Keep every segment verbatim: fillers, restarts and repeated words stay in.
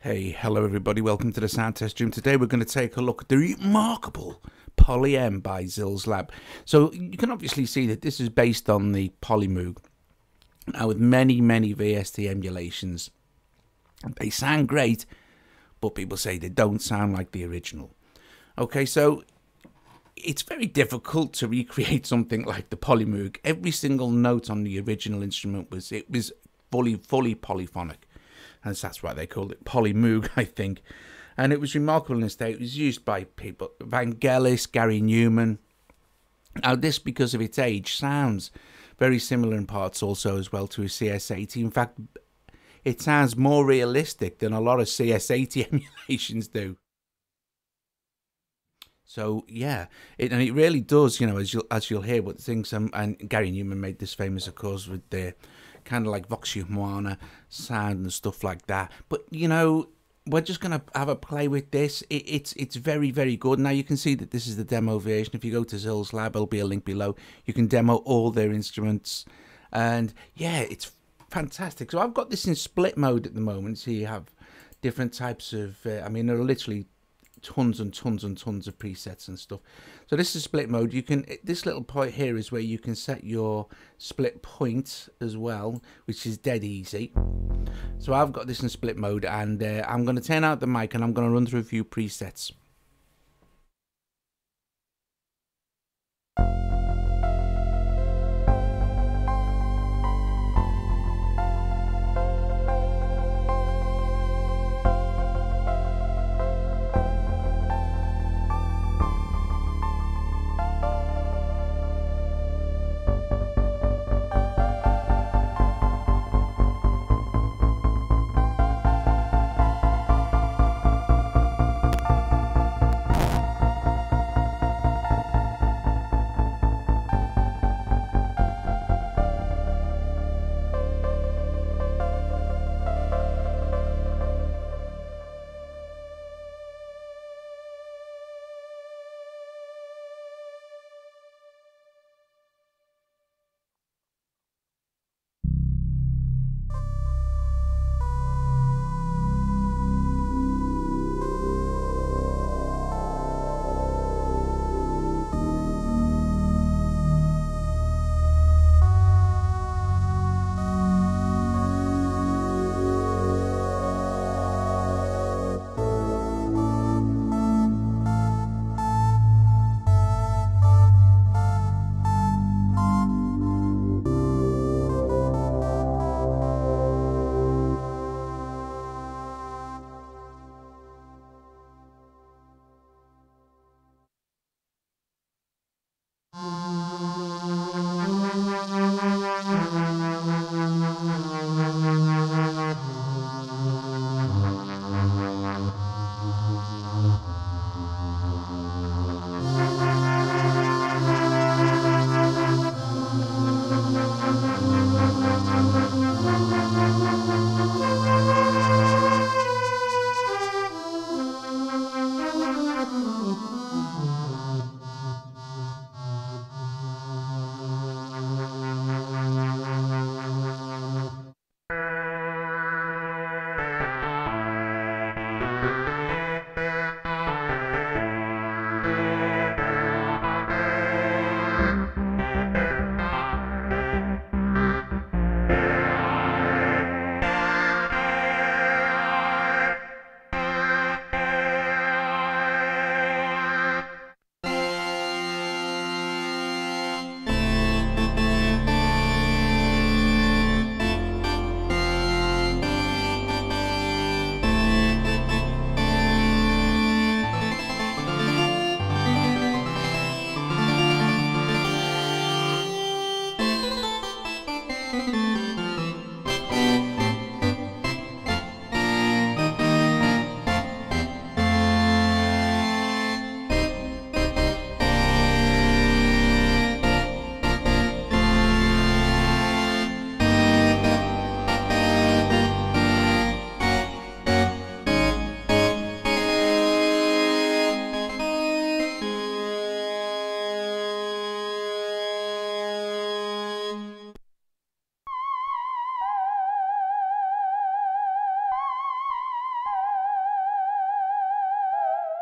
Hey, hello everybody, welcome to the Soundtest stream. Today we're going to take a look at the remarkable PolyM by Xils Lab. So you can obviously see that this is based on the Polymoog. Now with many, many V S T emulations. They sound great, but people say they don't sound like the original. Okay, so it's very difficult to recreate something like the Polymoog. Every single note on the original instrument was, it was fully, fully polyphonic. And that's why they called it Polymoog, I think. And it was remarkable in this day. It was used by people, Vangelis, Gary Newman. Now this, because of its age, sounds very similar in parts also as well to a C S eighty. In fact, it sounds more realistic than a lot of C S eighty emulations do. So yeah, it, and it really does, you know, as you'll, as you'll hear what things, um, and Gary Newman made this famous, of course, with the kind of like Vox Humana sound and stuff like that. But you know, we're just gonna have a play with this. It, it's it's very very good. Now you can see that this is the demo version. If you go to Xils Lab, there'll be a link below. You can demo all their instruments, and yeah, it's fantastic. So I've got this in split mode at the moment. So you have different types of. Uh, I mean, there are literally tons and tons and tons of presets and stuff. So this is split mode. You can, this little point here is where you can set your split point as well, which is dead easy. So I've got this in split mode, and uh, I'm going to turn out the mic and I'm going to run through a few presets.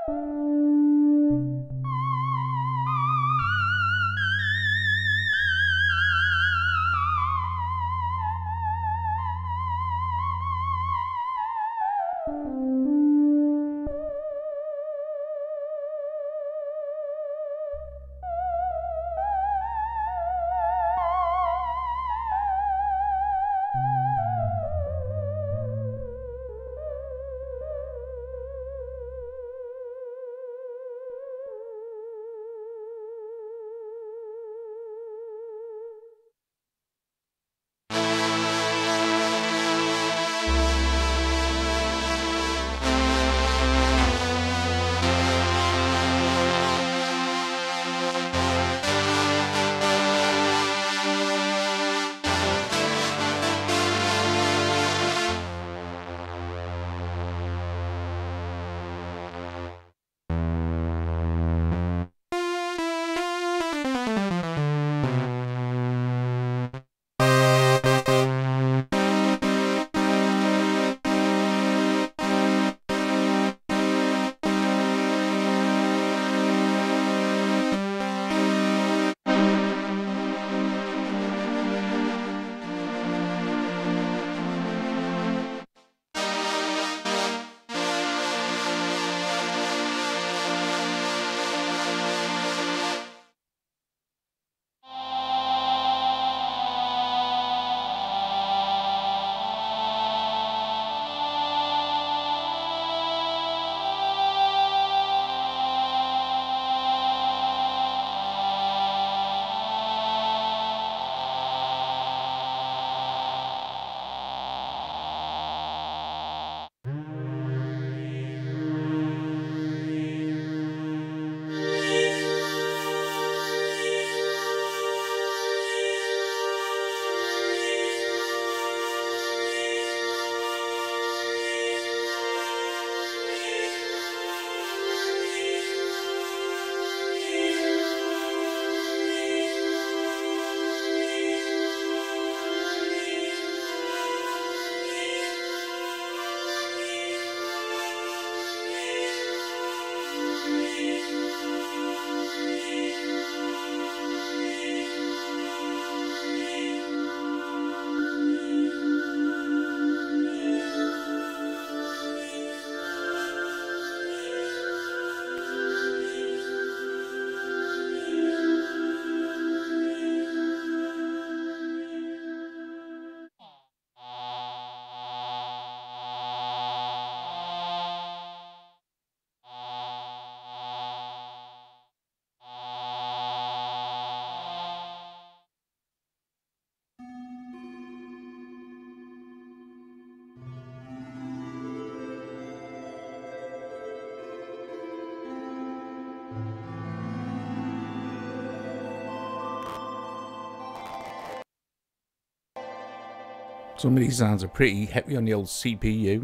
Some of these sounds are pretty heavy on the old C P U.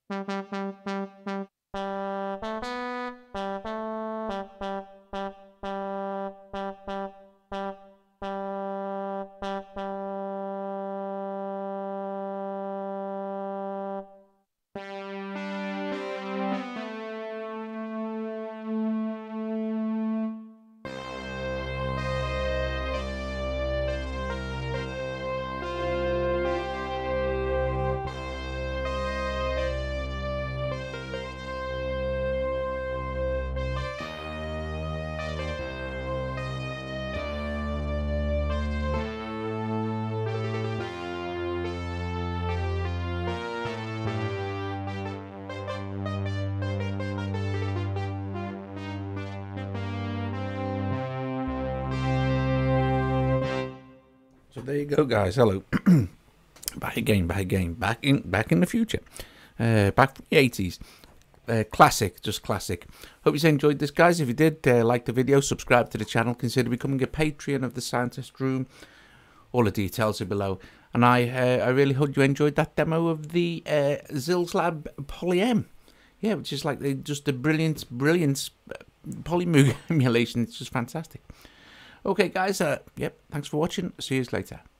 So there you go, guys. Hello. Back again, back again, back in back in the future. Uh, back from the eighties. Uh, classic, just classic. Hope you enjoyed this, guys. If you did, uh, like the video, subscribe to the channel, consider becoming a Patreon of the Soundtest Room. All the details are below. And I uh, I really hope you enjoyed that demo of the uh, Xils Lab PolyM. Yeah, which is like the, just a brilliant, brilliant Polymoog emulation. It's just fantastic. Okay, guys. Uh, yep. Thanks for watching. See you later.